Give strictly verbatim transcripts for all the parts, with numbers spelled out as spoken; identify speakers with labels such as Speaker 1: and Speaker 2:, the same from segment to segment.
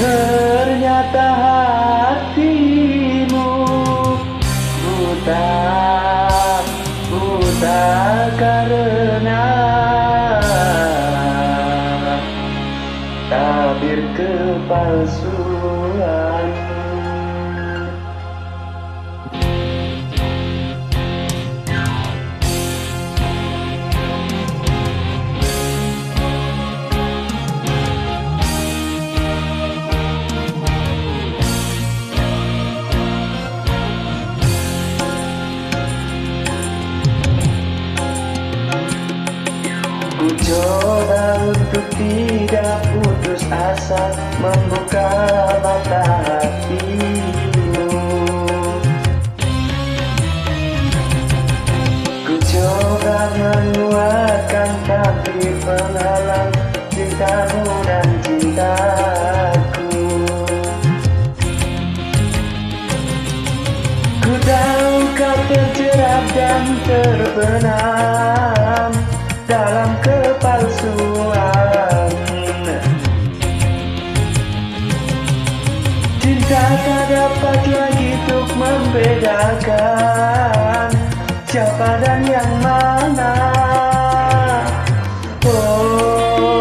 Speaker 1: Ternyata hatimu buta, buta karena tabir kepalsuan. Ku coba untuk tidak putus asa membuka mata hatimu. Ku coba menguatkan tapi penghalang cintamu dan cintaku. Ku tahu kau terjerat dan terbenam dalam kepalsuan. Cinta tak dapat lagi untuk membedakan siapa dan yang mana. Oh,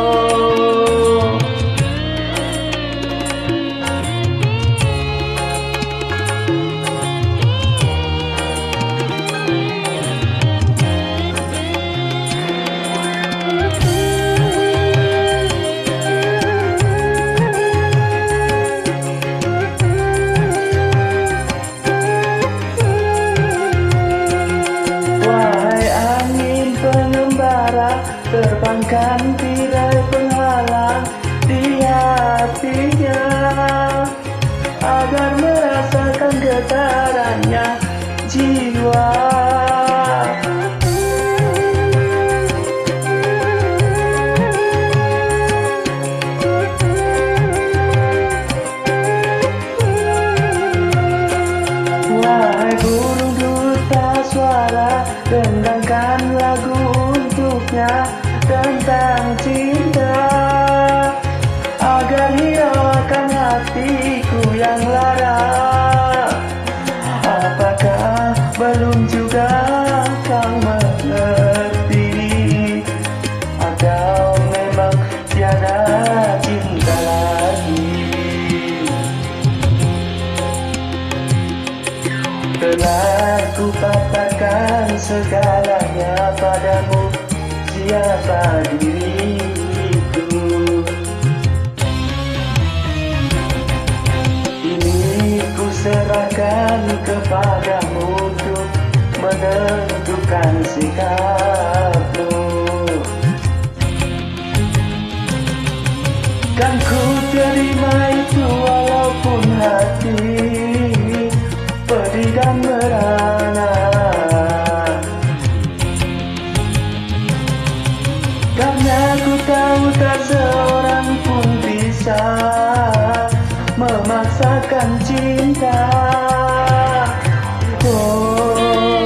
Speaker 1: terbangkan tirai penghalang di hatinya agar merasakan getarannya jiwa. Wahai burung duta suara, dendangkan lagu untuknya tentang cinta agar hiraukan hatiku yang lara. Apakah belum juga kau mengerti, atau memang tiada cinta lagi? Telah ku paparkan segalanya padamu, siapa diriku. Ini ku serahkan kepadamu untuk menentukan sikapmu. Kan ku terima itu walaupun hati pedih dan merana. Karena ku tahu tak seorang pun bisa memaksakan cinta. Oh,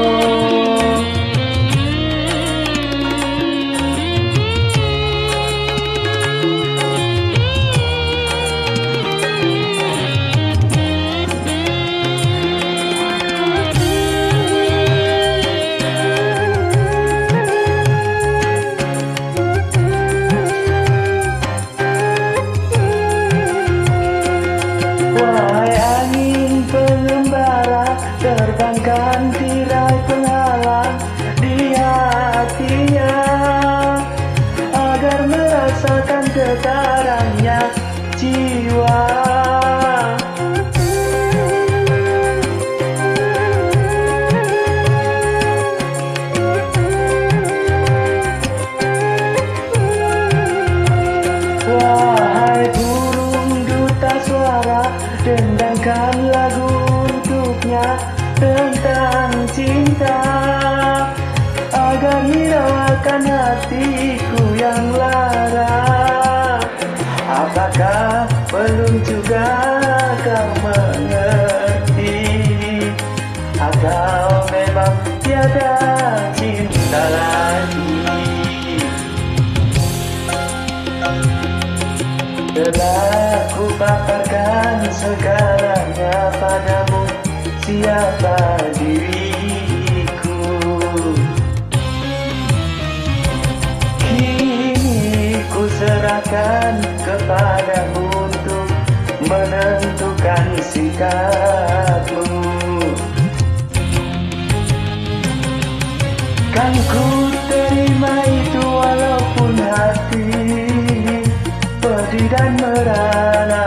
Speaker 1: wahai angin pengembara, terbangkan tirai penghalang di hatinya agar merasakan getarannya jiwa. Wahai burung duta suara, dendangkan lagu untuknya tentang cinta agar hiraukan hatiku yang lara. Apakah belum juga kau mengerti, atau memang tiada cinta lagi? Telah ku paparkan segalanya padamu, siapa diriku. Kini ku serahkan kepadamu untuk menentukan sikapmu. Kan ku terima itu walaupun hati pedih dan merana,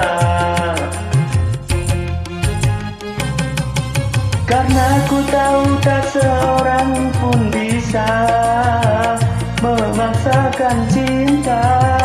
Speaker 1: karena ku tahu tak seorang pun bisa memaksakan cinta.